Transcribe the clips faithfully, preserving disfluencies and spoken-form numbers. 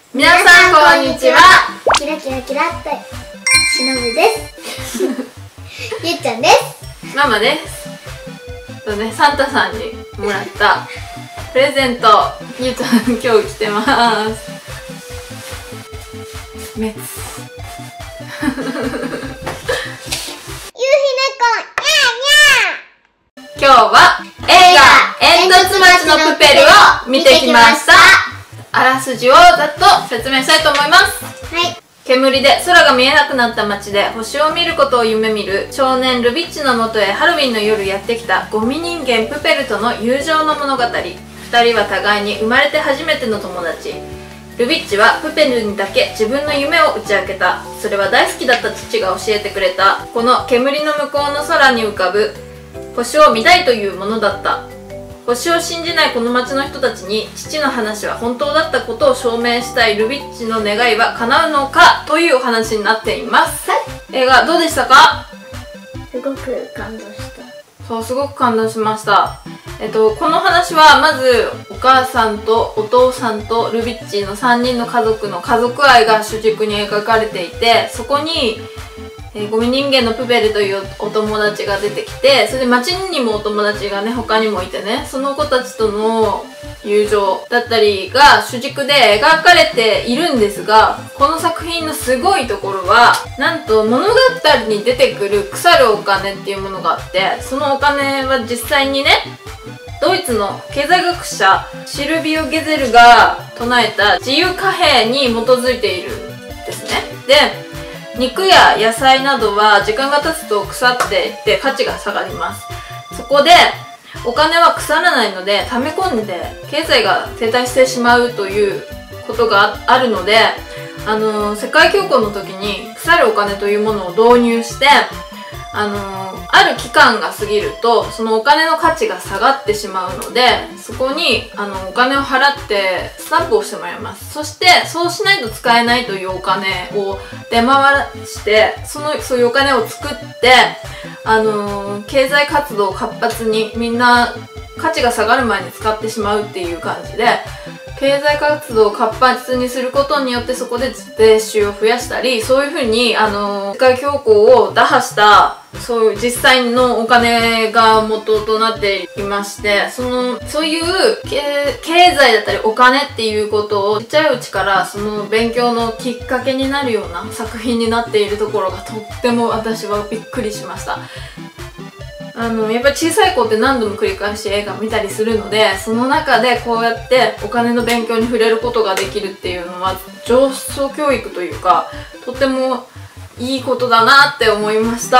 皆さんこんにちは。 キラキラキラってしのぶですゆっちゃんです。 ママです。とね、サンタさんにもらったプレゼント、ゆうちゃん今日着てます。メツ夕日猫今日は映画煙突町のプペルを見てきました。あらすじをざっと説明したいと思います。 はい。 煙で空が見えなくなった街で星を見ることを夢見る少年ルビッチのもとへハロウィンの夜やってきたゴミ人間プペルとの友情の物語。ふたりは互いに生まれて初めての友達。ルビッチはプペルにだけ自分の夢を打ち明けた。それは大好きだった父が教えてくれたこの煙の向こうの空に浮かぶ星を見たいというものだった。星を信じないこの町の人たちに父の話は本当だったことを証明したいルビッチの願いは叶うのかというお話になっています。はい、映画どうでしたか？ すごく感動した。 そう、すごく感動しました。えっと、この話はまずお母さんとお父さんとルビッチのさんにんの家族の家族愛が主軸に描かれていて、そこにえー、ゴミ人間のプペルというお友達が出てきて、それで街にもお友達がね他にもいてね、その子たちとの友情だったりが主軸で描かれているんですが、この作品のすごいところはなんと物語に出てくる腐るお金っていうものがあって、そのお金は実際にねドイツの経済学者シルビオ・ゲゼルが唱えた自由貨幣に基づいているんですね。で肉や野菜などは時間が経つと腐っていって価値が下がります。そこでお金は腐らないので溜め込んで経済が停滞してしまうということがあるので、あのー、世界恐慌の時に腐るお金というものを導入して、あのー、ある期間が過ぎるとそのお金の価値が下がってしまうので、そこにあのお金を払ってスタンプをしてもらいます。そしてそうしないと使えないというお金を出回らしてそのそういうお金を作って、あのー、経済活動を活発にみんな価値が下がる前に使ってしまうっていう感じで、経済活動を活発にすることによってそこで税収を増やしたり、そういうふうにあの世界恐慌を打破したそういう実際のお金が元となっていまして、そのそういう経済だったりお金っていうことをちっちゃいうちからその勉強のきっかけになるような作品になっているところがとっても私はびっくりしました。あのやっぱり小さい子って何度も繰り返し映画見たりするので、その中でこうやってお金の勉強に触れることができるっていうのは上層教育というかとってもいいことだなって思いました。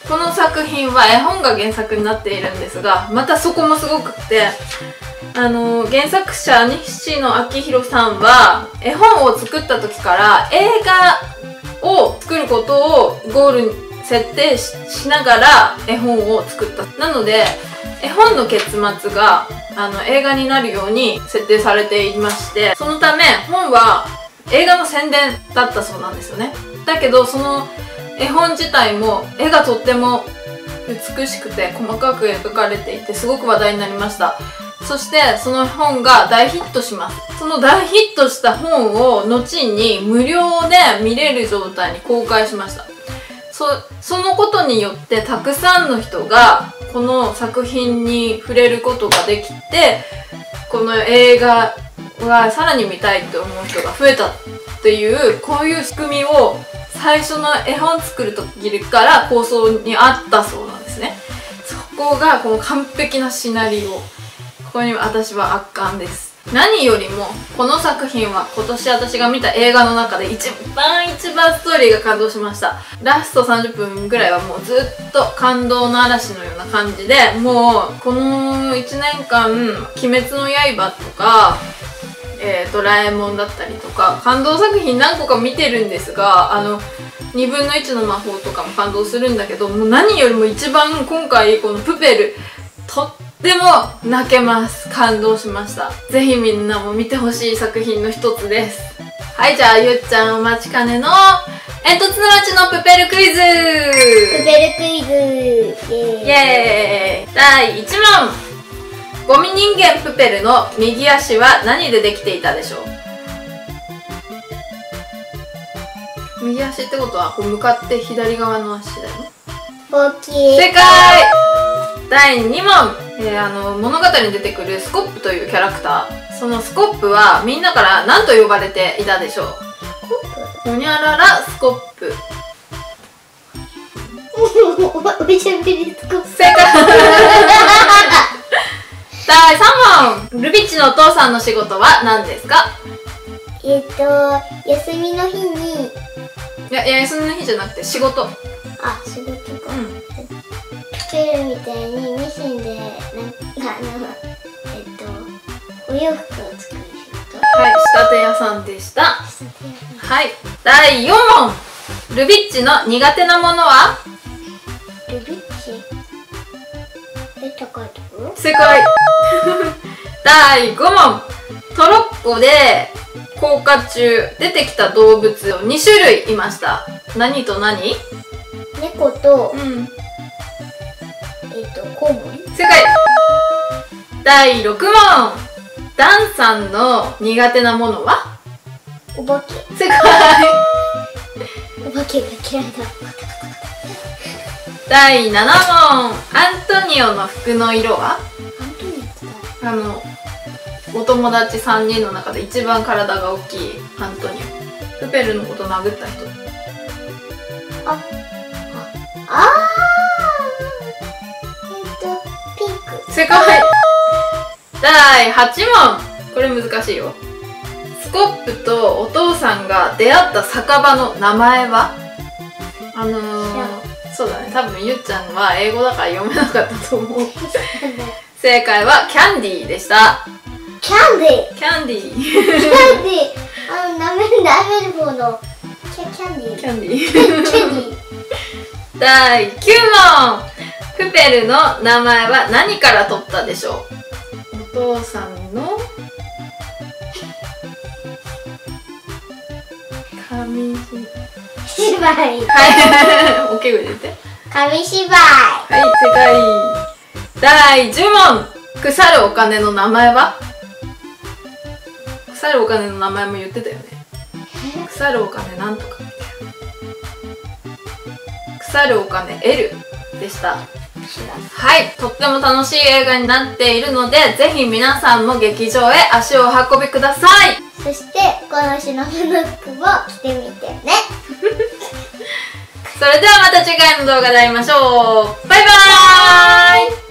この作品は絵本が原作になっているんですが、またそこもすごくってあの原作者西野昭弘さんは絵本を作った時から映画を作ることをゴールに設定 し, しながら絵本を作った。なので絵本の結末があの映画になるように設定されていまして、そのため本は映画の宣伝だったそうなんですよね。だけどその絵本自体も絵がとっても美しくて細かく描かれていてすごく話題になりました。そしてその本が大ヒットします。その大ヒットした本を後に無料で見れる状態に公開しました。そ, そのことによってたくさんの人がこの作品に触れることができて、この映画はさらに見たいと思う人が増えたっていう、こういう仕組みを最初の絵本作る時から構想にあったそうなんですね。そこがこの完璧なシナリオ、ここに私は圧巻です。何よりもこの作品は今年私が見た映画の中で一番一番ストーリーが感動しました。ラストさんじゅっぷんぐらいはもうずっと感動の嵐のような感じで、もうこのいちねんかん「鬼滅の刃」とかえー、ドラえもんだったりとか感動作品何個か見てるんですが、あのにぶんのいちの魔法とかも感動するんだけど、もう何よりも一番今回このプペルとっても泣けます。感動しました。ぜひみんなも見てほしい作品の一つです。はい、じゃあゆっちゃんお待ちかねの煙突町のプペルクイズ。プペルクイズイエーイ。だいいちもん、ゴミ人間プペルの右足は何でできていたでしょう？ 右足ってことはこう向かって左側の足だよね。 大きい。 正解。だいにもん、えー、あの物語に出てくるスコップというキャラクター、そのスコップはみんなから何と呼ばれていたでしょう。ほにゃららスコップ。 おしゃべりスコップ。 正解。だいさんもん、ルビッチのお父さんの仕事は何ですか？ えっと休みの日に。 いや、いや休みの日じゃなくて仕事。 あ、仕事か。 うん。 プールみたいにミシンでなんかあのえっとお洋服を作る仕事。 はい、仕立て屋さんでした。はい、だいよんもん、ルビッチの苦手なものは？ ルビッチ。え、高いところ？ 正解。だいごもん、トロッコで降下中出てきた動物をにしゅるいいました。何と何？ 猫と、 うん。 えっとコウモリ。 正解。だいろくもん、ダンさんの苦手なものは？ お化け。 正解。 お化けが嫌いだ。 だいななもん、アントニオの服の色は？ アントニオってあのお友達さんにんの中で一番体が大きいアントニオ。プペルのこと殴った人。 あ、あ、あー、えっとピンク。 正解。だいはちもん、これ難しいよ。スコップとお父さんが出会った酒場の名前は？あのー、そうだね、多分ゆっちゃんは英語だから読めなかったと思う。正解はキャンディーでした。 キャンディー。 キャンディー。 キャンディー。あの舐める舐める方のキャキャンディー。 キャンディー。 キャンディー。 だいきゅうもん、プペルの名前は何から取ったでしょう？お父さんの紙芝居。 はい。大きい声で言って。 紙芝居。 はい、正解。だいじゅうもん、腐るお金の名前は？腐るお金の名前も言ってたよね。腐るお金なんとかみたいな。腐るお金 エル でした。はい、とっても楽しい映画になっているので、ぜひ皆さんも劇場へ足をお運びください。 そしてこのシノブの服も着てみてね。 それではまた次回の動画で会いましょう。バイバーイ。